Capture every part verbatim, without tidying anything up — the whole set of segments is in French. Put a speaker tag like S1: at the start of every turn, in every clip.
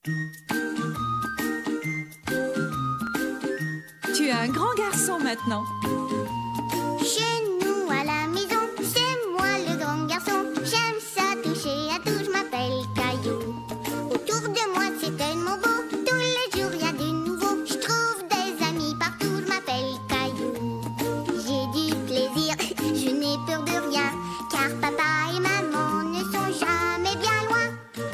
S1: Tu es un grand garçon maintenant.
S2: Chez nous à la maison, c'est moi le grand garçon. J'aime ça toucher à tout, je m'appelle Caillou. Autour de moi c'est tellement beau, tous les jours il y a du nouveau. Je trouve des amis partout, je m'appelle Caillou. J'ai du plaisir, je n'ai peur de rien, car papa et maman ne sont jamais bien loin.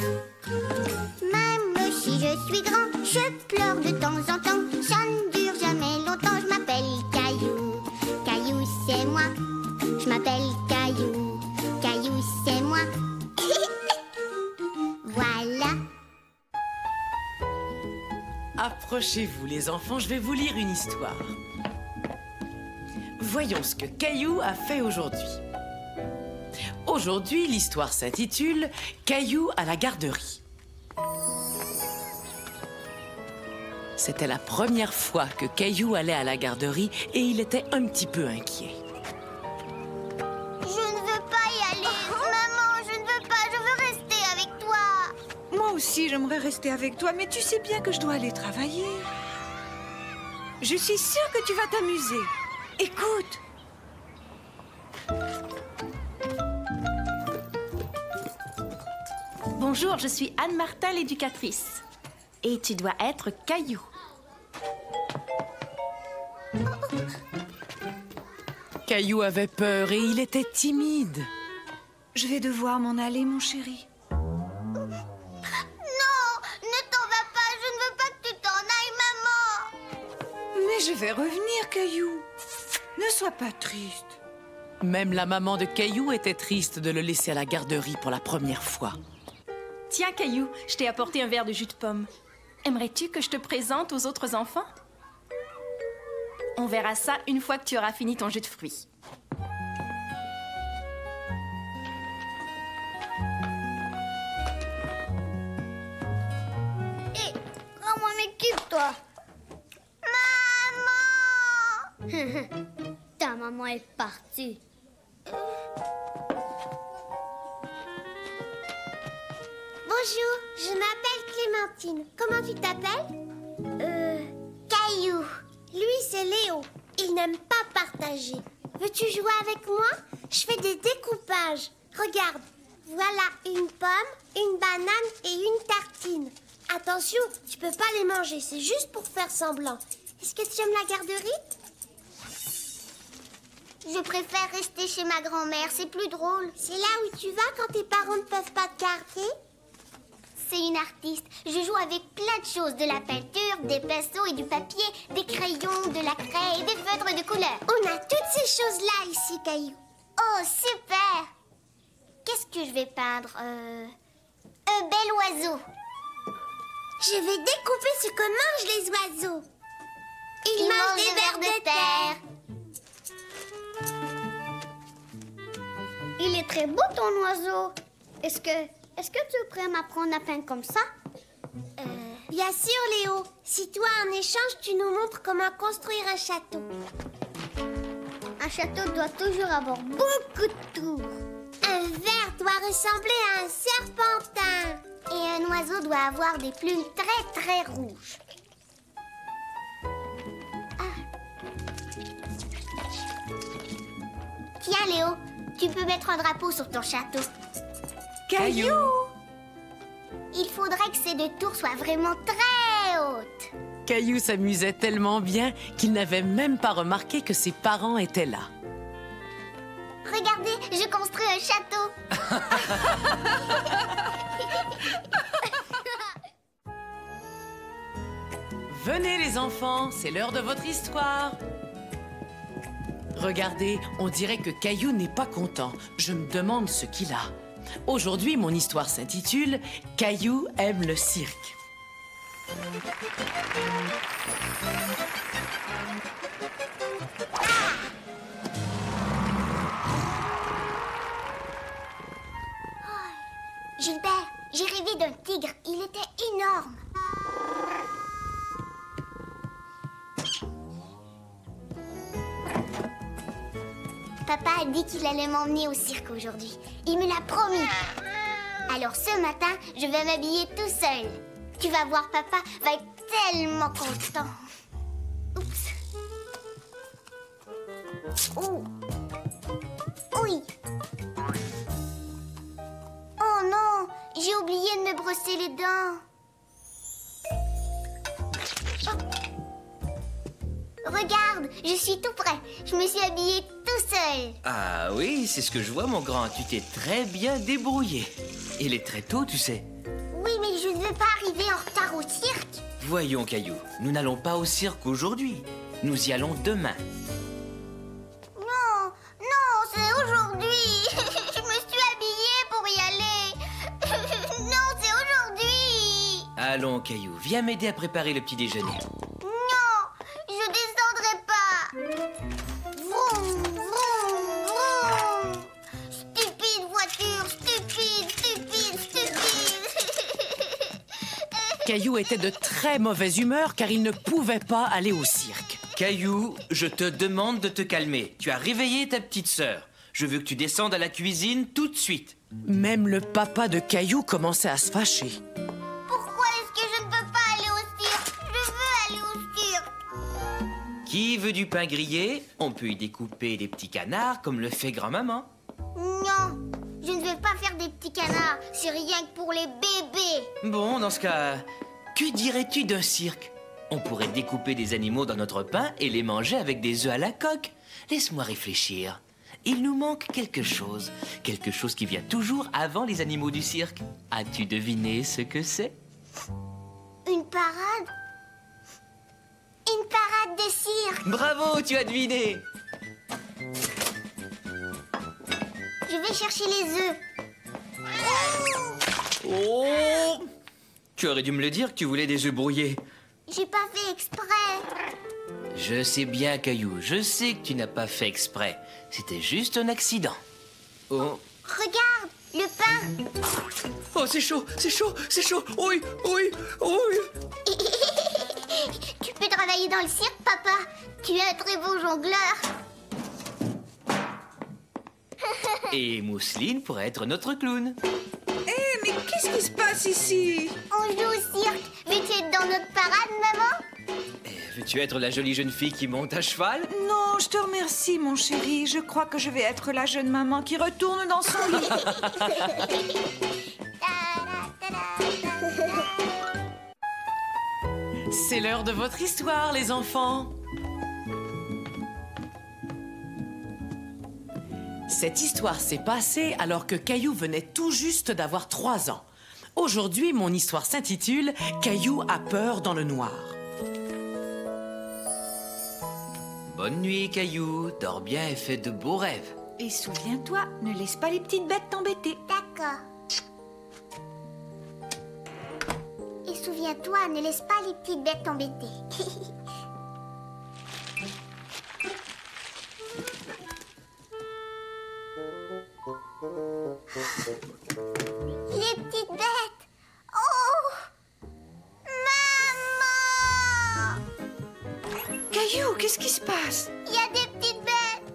S2: Même si je suis grand, je pleure de temps en temps. Ça ne dure jamais longtemps, je m'appelle Caillou. Caillou c'est moi, je m'appelle Caillou. Caillou c'est moi. Voilà.
S3: Approchez-vous les enfants, je vais vous lire une histoire. Voyons ce que Caillou a fait aujourd'hui. Aujourd'hui, l'histoire s'intitule « Caillou à la garderie ». C'était la première fois que Caillou allait à la garderie et il était un petit peu inquiet.
S2: Je ne veux pas y aller. Maman, je ne veux pas, je veux rester avec toi.
S1: Moi aussi, j'aimerais rester avec toi, mais tu sais bien que je dois aller travailler. Je suis sûre que tu vas t'amuser. Écoute.
S4: Bonjour, je suis Anne-Martin, l'éducatrice. Et tu dois être Caillou.
S3: Caillou avait peur et il était timide.
S1: Je vais devoir m'en aller, mon chéri.
S2: Non, ne t'en va pas, je ne veux pas que tu t'en ailles, maman.
S1: Mais je vais revenir, Caillou. Ne sois pas triste.
S3: Même la maman de Caillou était triste de le laisser à la garderie pour la première fois.
S4: Tiens, Caillou, je t'ai apporté un verre de jus de pomme. Aimerais-tu que je te présente aux autres enfants? On verra ça une fois que tu auras fini ton jus de fruits.
S2: Hé, rends-moi mes cubes, toi. Maman. Ta maman est partie. Bonjour, je m'appelle Clémentine. Comment tu t'appelles? Euh... Caillou. Lui, c'est Léo. Il n'aime pas partager. Veux-tu jouer avec moi? Je fais des découpages. Regarde, voilà une pomme, une banane et une tartine. Attention, tu peux pas les manger, c'est juste pour faire semblant. Est-ce que tu aimes la garderie? Je préfère rester chez ma grand-mère, c'est plus drôle. C'est là où tu vas quand tes parents ne peuvent pas te garder? C'est une artiste. Je joue avec plein de choses. De la peinture, des pinceaux et du papier, des crayons, de la craie et des feutres de couleur. On a toutes ces choses-là ici, Caillou. Oh, super! Qu'est-ce que je vais peindre? Euh... Un bel oiseau. Je vais découper ce que mangent les oiseaux. Ils, Ils mangent des vers de terre. Il est très beau, ton oiseau. Est-ce que... Est-ce que tu pourrais m'apprendre à peindre comme ça? Euh... Bien sûr, Léo. Si toi, en échange, tu nous montres comment construire un château. Un château doit toujours avoir beaucoup de tours. Un ver doit ressembler à un serpentin. Et un oiseau doit avoir des plumes très, très rouges. Ah. Tiens, Léo, tu peux mettre un drapeau sur ton château.
S1: Caillou!
S2: Il faudrait que ces deux tours soient vraiment très hautes.
S3: Caillou s'amusait tellement bien qu'il n'avait même pas remarqué que ses parents étaient là.
S2: Regardez, je construis un château.
S3: Venez les enfants, c'est l'heure de votre histoire. Regardez, on dirait que Caillou n'est pas content. Je me demande ce qu'il a. Aujourd'hui, mon histoire s'intitule « Caillou aime le cirque ».
S2: Gilbert, j'ai rêvé d'un tigre. Il était énorme. Papa a dit qu'il allait m'emmener au cirque aujourd'hui. Il me l'a promis. Alors ce matin, je vais m'habiller tout seul. Tu vas voir, papa va être tellement content. Oups. Oh. Oui. Oh non, j'ai oublié de me brosser les dents. Oh. Regarde, je suis tout prêt. Je me suis habillée tout seul.
S5: Ah oui, c'est ce que je vois, mon grand. Tu t'es très bien débrouillé. Il est très tôt, tu sais.
S2: Oui, mais je ne veux pas arriver en retard au cirque.
S5: Voyons, Caillou, nous n'allons pas au cirque aujourd'hui. Nous y allons demain.
S2: Non, non, c'est aujourd'hui. Je me suis habillée pour y aller. Non, c'est aujourd'hui.
S5: Allons, Caillou, viens m'aider à préparer le petit déjeuner.
S2: Non, je descendrai pas. Vroom, vroom, vroom. Stupide voiture, stupide, stupide, stupide.
S3: Caillou était de très mauvaise humeur car il ne pouvait pas aller au cirque.
S5: Caillou, je te demande de te calmer. Tu as réveillé ta petite sœur. Je veux que tu descendes à la cuisine tout de suite.
S3: Même le papa de Caillou commençait à se fâcher.
S2: Pourquoi est-ce que je ne peux pas aller au cirque? Je veux aller au cirque.
S5: Qui veut du pain grillé? On peut y découper des petits canards comme le fait grand-maman.
S2: Non, je ne veux pas faire des petits canards. C'est rien que pour les bébés.
S5: Bon, dans ce cas, que dirais-tu d'un cirque? On pourrait découper des animaux dans notre pain et les manger avec des œufs à la coque. Laisse-moi réfléchir. Il nous manque quelque chose. Quelque chose qui vient toujours avant les animaux du cirque. As-tu deviné ce que c'est?
S2: Une parade? Une parade de cirque.
S5: Bravo, tu as deviné!
S2: Je vais chercher les œufs.
S5: Oh! Tu aurais dû me le dire que tu voulais des œufs brouillés.
S2: J'ai pas fait exprès.
S5: Je sais bien, Caillou, je sais que tu n'as pas fait exprès. C'était juste un accident. Oh,
S2: Regarde, le pain.
S5: oh c'est chaud, c'est chaud, c'est chaud. Oui, oui, oui.
S2: Tu peux travailler dans le cirque, papa. Tu es un très beau jongleur.
S5: Et Mousseline pourrait être notre clown.
S1: Eh, mais qu'est-ce qui se passe ici?
S2: On joue au cirque. Veux-tu être dans notre parade, maman?
S5: Eh, veux-tu être la jolie jeune fille qui monte à cheval?
S1: Non, je te remercie, mon chéri. Je crois que je vais être la jeune maman qui retourne dans son lit.
S3: C'est l'heure de votre histoire, les enfants. Cette histoire s'est passée alors que Caillou venait tout juste d'avoir trois ans. Aujourd'hui, mon histoire s'intitule « Caillou a peur dans le noir ».
S5: Bonne nuit, Caillou. Dors bien et fais de beaux rêves.
S1: Et souviens-toi, ne laisse pas les petites bêtes t'embêter.
S2: D'accord. Et souviens-toi, ne laisse pas les petites bêtes t'embêter. Les petites bêtes. Oh! Maman!
S1: Caillou, qu'est-ce qui se passe?
S2: Il y a des petites bêtes.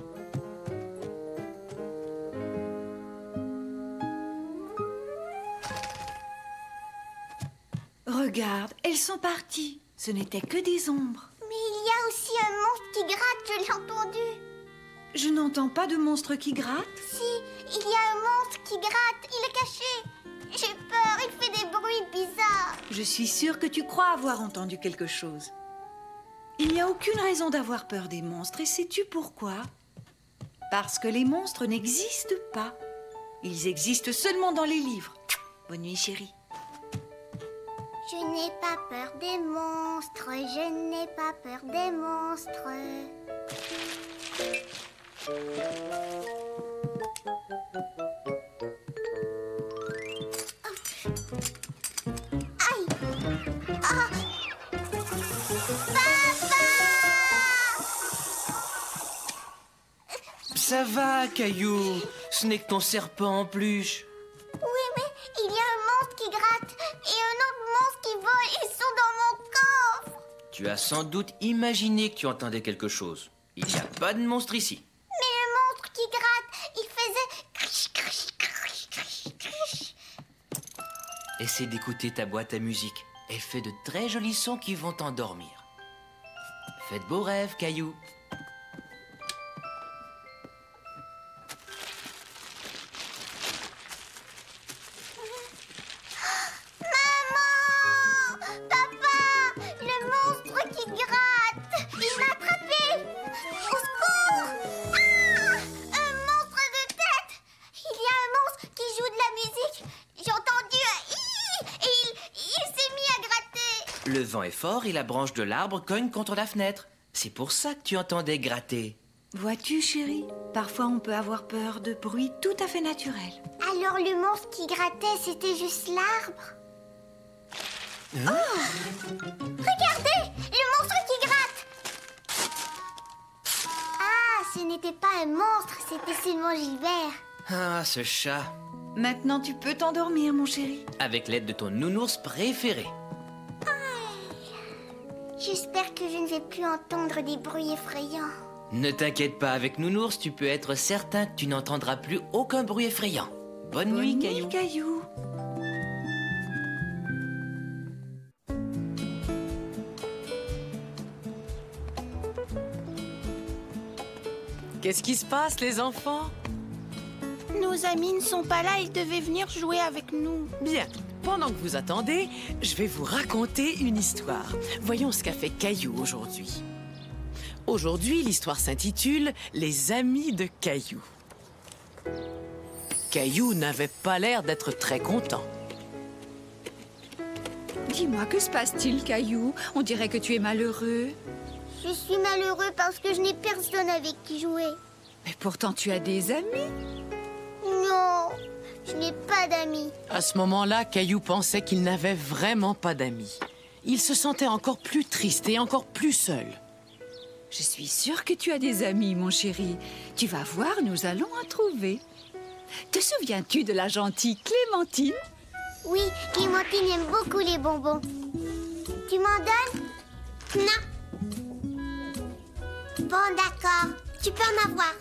S1: Regarde, elles sont parties. Ce n'étaient que des ombres.
S2: Mais il y a aussi un monstre qui gratte, je l'ai entendu.
S1: Je n'entends pas de monstre qui gratte.
S2: Si, il y a un monstre qui gratte, il est caché. J'ai peur, il fait des bruits bizarres.
S1: Je suis sûre que tu crois avoir entendu quelque chose. Il n'y a aucune raison d'avoir peur des monstres. Et sais-tu pourquoi? Parce que les monstres n'existent pas. Ils existent seulement dans les livres. Bonne nuit, chérie.
S2: Je n'ai pas peur des monstres, je n'ai pas peur des monstres. Aïe! Ah! Papa!
S5: Ça va, Caillou. Ce n'est que ton serpent en peluche.
S2: Oui, mais il y a un monstre qui gratte et un autre monstre qui vole. Ils sont dans mon coffre.
S5: Tu as sans doute imaginé que tu entendais quelque chose. Il n'y a pas de monstre ici.
S2: Mais le monstre qui gratte, il faisait crish, crish, crish, crish, crish.
S5: essaie d'écouter ta boîte à musique. Elle fait de très jolis sons qui vont t'endormir. Faites beaux rêves, Caillou.
S2: Maman! Papa! Le monstre qui gratte! Il m'a attrapé! Au secours! Ah! Un monstre de tête! Il y a un monstre qui joue de la musique. J'ai entendu un hi et il, il s'est mis à gratter.
S5: Le vent est fort et la branche de l'arbre cogne contre la fenêtre. C'est pour ça que tu entendais gratter.
S1: Vois-tu, chérie, parfois on peut avoir peur de bruits tout à fait naturels.
S2: Alors le monstre qui grattait, c'était juste l'arbre?
S5: Hein?
S2: Oh! Regardez! Le monstre qui gratte! Ah, ce n'était pas un monstre, c'était seulement Gilbert.
S5: Ah, ce chat.
S1: Maintenant, tu peux t'endormir, mon chéri.
S5: Avec l'aide de ton nounours préféré.
S2: J'espère que je ne vais plus entendre des bruits effrayants.
S5: Ne t'inquiète pas, avec nounours, tu peux être certain que tu n'entendras plus aucun bruit effrayant. Bonne,
S1: Bonne
S5: nuit,
S1: nuit,
S5: Caillou.
S1: Caillou.
S3: Qu'est-ce qui se passe, les enfants?
S6: Nos amis ne sont pas là, ils devaient venir jouer avec nous.
S3: Bien. Pendant que vous attendez, je vais vous raconter une histoire. Voyons ce qu'a fait Caillou aujourd'hui. Aujourd'hui, l'histoire s'intitule « Les amis de Caillou ». Caillou n'avait pas l'air d'être très content.
S1: Dis-moi, que se passe-t-il, Caillou? On dirait que tu es malheureux.
S2: Je suis malheureux parce que je n'ai personne avec qui jouer.
S1: Mais pourtant, tu as des amis.
S2: Non, je n'ai pas d'amis.
S3: À ce moment-là, Caillou pensait qu'il n'avait vraiment pas d'amis. Il se sentait encore plus triste et encore plus seul.
S1: Je suis sûre que tu as des amis, mon chéri. Tu vas voir, nous allons en trouver. Te souviens-tu de la gentille Clémentine?
S2: Oui, Clémentine aime beaucoup les bonbons. Tu m'en donnes? Non. Bon, d'accord. Tu peux en avoir.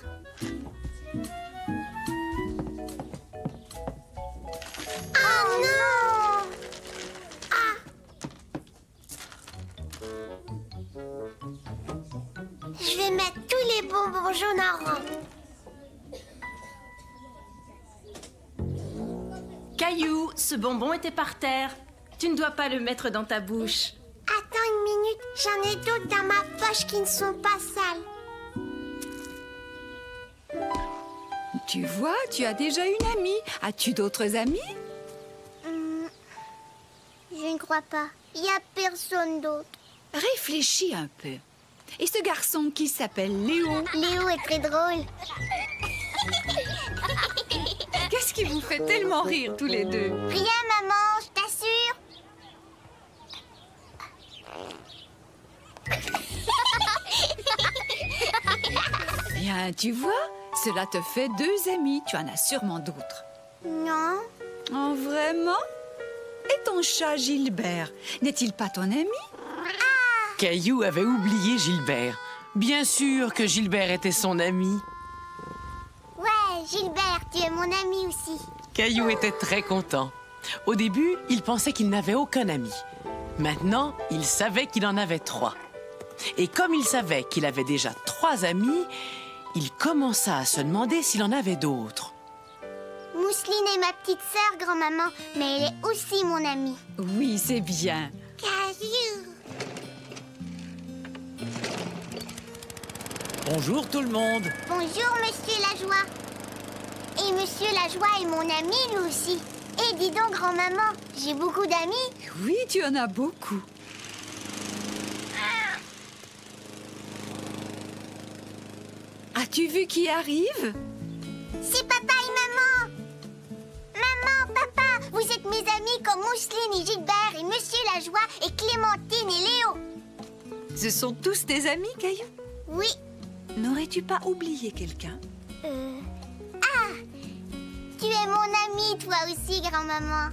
S2: Oh non! Ah! Je vais mettre tous les bonbons jaunes en rang.
S4: Caillou, ce bonbon était par terre. Tu ne dois pas le mettre dans ta bouche.
S2: Attends une minute, j'en ai d'autres dans ma poche qui ne sont pas sales.
S1: Tu vois, tu as déjà une amie. As-tu d'autres amis?
S2: Hum, je ne crois pas. Il n'y a personne d'autre.
S1: Réfléchis un peu. Et ce garçon qui s'appelle Léo?
S2: Léo est très drôle.
S1: Qu'est-ce qui vous fait tellement rire tous les deux?
S2: Rien, maman, je t'assure.
S1: Bien, tu vois, cela te fait deux amis. Tu en as sûrement d'autres.
S2: Non.
S1: Oh, vraiment? Et ton chat Gilbert, n'est-il pas ton ami?
S3: Caillou avait oublié Gilbert. Bien sûr que Gilbert était son ami.
S2: Ouais, Gilbert, tu es mon ami aussi.
S3: Caillou était très content. Au début, il pensait qu'il n'avait aucun ami. Maintenant, il savait qu'il en avait trois. Et comme il savait qu'il avait déjà trois amis, il commença à se demander s'il en avait d'autres.
S2: Mousseline est ma petite sœur, grand-maman, mais elle est aussi mon amie.
S1: Oui, c'est bien.
S2: Caillou.
S5: Bonjour tout le monde.
S2: Bonjour, Monsieur Lajoie. Et Monsieur Lajoie est mon ami, lui aussi. Et dis donc, grand-maman, j'ai beaucoup d'amis.
S1: Oui, tu en as beaucoup. As-tu vu qui arrive?
S2: C'est papa et maman. Maman, papa, vous êtes mes amis comme Mousseline et Gilbert et Monsieur Lajoie et Clémentine et Léo.
S1: Ce sont tous tes amis, Caillou?
S2: Oui.
S1: N'aurais-tu pas oublié quelqu'un?
S2: Euh... Ah! Tu es mon amie, toi aussi, grand-maman.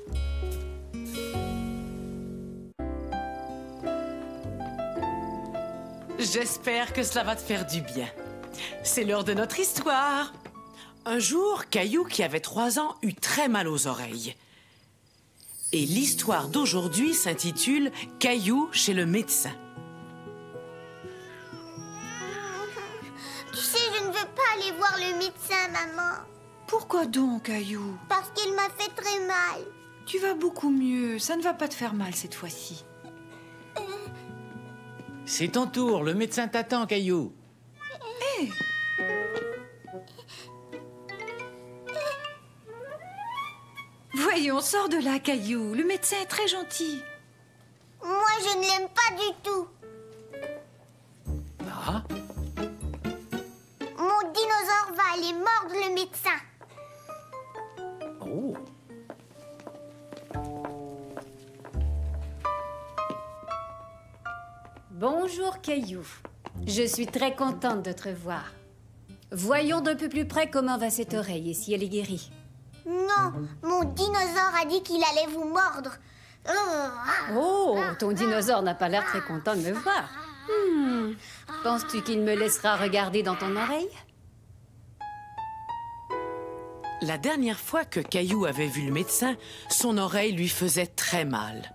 S3: J'espère que cela va te faire du bien. C'est l'heure de notre histoire. Un jour, Caillou, qui avait trois ans, eut très mal aux oreilles. Et l'histoire d'aujourd'hui s'intitule « Caillou chez le médecin ».
S2: Tu sais, je ne veux pas aller voir le médecin, maman.
S1: Pourquoi donc, Caillou?
S2: Parce qu'il m'a fait très mal.
S1: Tu vas beaucoup mieux. Ça ne va pas te faire mal cette fois-ci.
S7: C'est ton tour, le médecin t'attend, Caillou.
S1: Hé! Voyons, sors de là, Caillou. Le médecin est très gentil.
S2: Moi, je ne l'aime pas du tout.
S7: Ah,
S2: Mon dinosaure va aller mordre le médecin.
S7: oh.
S8: Bonjour, Caillou. Je suis très contente de te revoir. Voyons d'un peu plus près comment va cette oreille et si elle est guérie.
S2: Non, mon dinosaure a dit qu'il allait vous mordre.
S8: Oh, ton dinosaure n'a pas l'air très content de me voir. Hmm. Penses-tu qu'il me laissera regarder dans ton oreille?
S3: La dernière fois que Caillou avait vu le médecin, son oreille lui faisait très mal.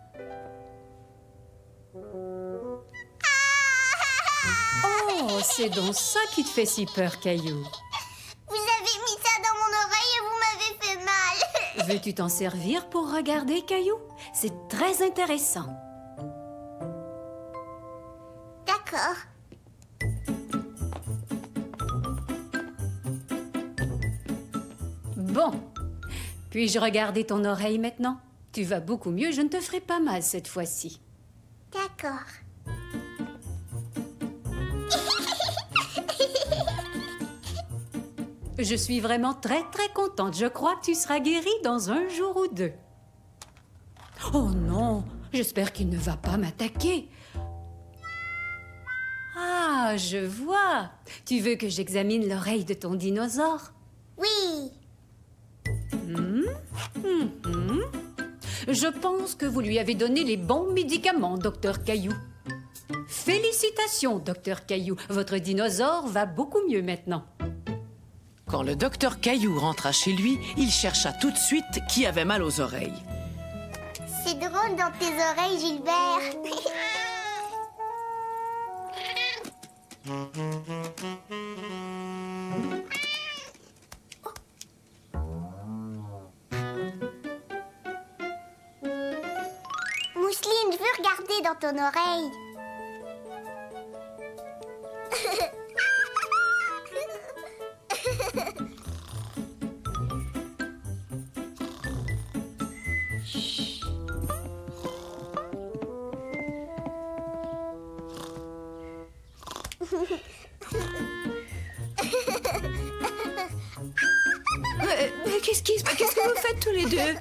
S8: Oh, c'est donc ça qui te fait si peur, Caillou.
S2: Vous avez mis ça dans mon oreille et vous m'avez fait mal.
S8: Veux-tu t'en servir pour regarder, Caillou? C'est très intéressant.
S2: D'accord.
S8: Bon. Puis-je regarder ton oreille maintenant? Tu vas beaucoup mieux, je ne te ferai pas mal cette fois-ci.
S2: D'accord.
S8: Je suis vraiment très, très contente. Je crois que tu seras guérie dans un jour ou deux. Oh non, j'espère qu'il ne va pas m'attaquer. Ah, je vois. Tu veux que j'examine l'oreille de ton dinosaure?
S2: Oui.
S8: Hmm? Mhm. Je pense que vous lui avez donné les bons médicaments, docteur Caillou. Félicitations, docteur Caillou. Votre dinosaure va beaucoup mieux maintenant.
S3: Quand le docteur Caillou rentra chez lui, il chercha tout de suite qui avait mal aux oreilles.
S2: C'est drôle dans tes oreilles, Gilbert. Mousseline, je veux regarder dans ton oreille.
S1: Euh, mais qu'est-ce qui se passe? Qu'est-ce que vous faites tous les deux?